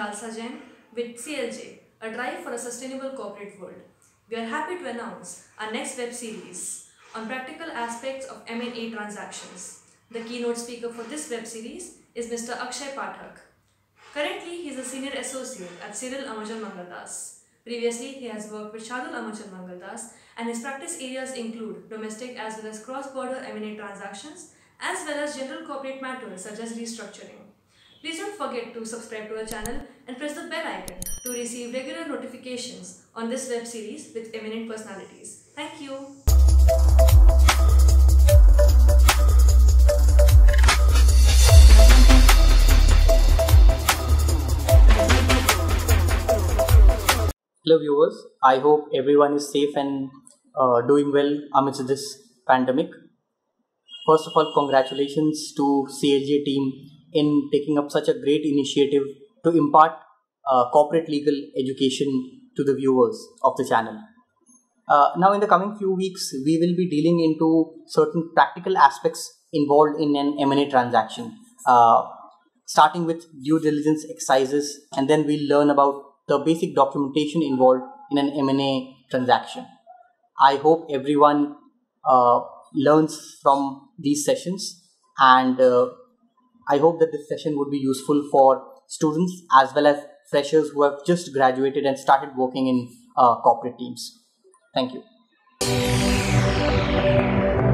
Lalsa Jain with CLJ, a drive for a sustainable corporate world. We are happy to announce our next web series on practical aspects of M&A transactions. The keynote speaker for this web series is Mr. Akshay Pathak. Currently, he is a senior associate at Cyril Amachal Mangaldas. Previously, he has worked with Shardul Amachal Mangaldas, and his practice areas include domestic as well as cross-border M&A transactions, as well as general corporate matters such as restructuring. Please don't forget to subscribe to our channel and press the bell icon to receive regular notifications on this web series with eminent personalities. Thank you. Hello viewers, I hope everyone is safe and doing well amidst this pandemic. First of all, congratulations to CLJ team in taking up such a great initiative to impart corporate legal education to the viewers of the channel. Now in the coming few weeks, we will be dealing into certain practical aspects involved in an M&A transaction, starting with due diligence exercises, and then we'll learn about the basic documentation involved in an M&A transaction. I hope everyone learns from these sessions, and I hope that this session would be useful for students as well as freshers who have just graduated and started working in corporate teams. Thank you.